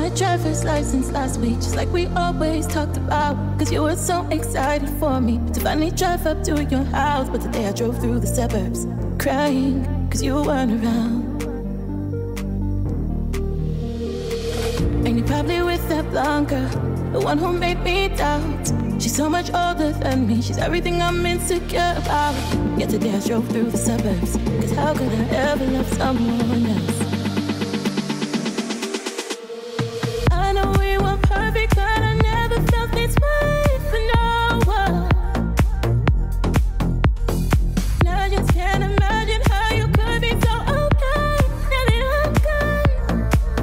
a driver's license last week, just like we always talked about. Cause you were so excited for me to finally drive up to your house. But today I drove through the suburbs, crying cause you weren't around. And you're probably with that blonde girl, the one who made me doubt. She's so much older than me, she's everything I'm insecure about. Yet today I drove through the suburbs, cause how could I ever love someone else? I know we were perfect, but I never felt this way for no one. And I just can't imagine how you could be so okay now that I'm gone.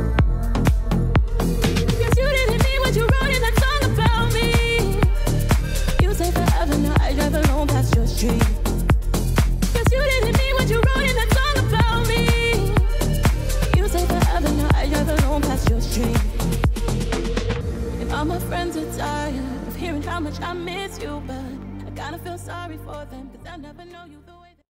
Cause you didn't mean what you wrote in that song about me. You say forever, now I drive alone past your street. Cause you didn't mean what you wrote in that song about me. You say forever, now I drive alone past your street. And all my friends are tired of hearing how much I miss you, but I kinda feel sorry for them, cause I never know you the